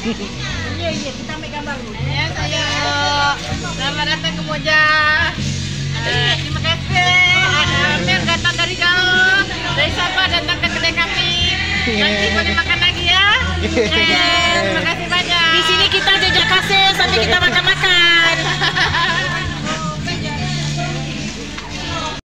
Iya, kita ambil gambar dulu. Ya, saya selamat datang ke Moja. Terima kasih. Amir datang dari jauh, dari Sabah datang ke kedai kami. Nanti boleh makan lagi ya. Terima kasih banyak. Di sini kita jejak kasih sampai kita makan-makan.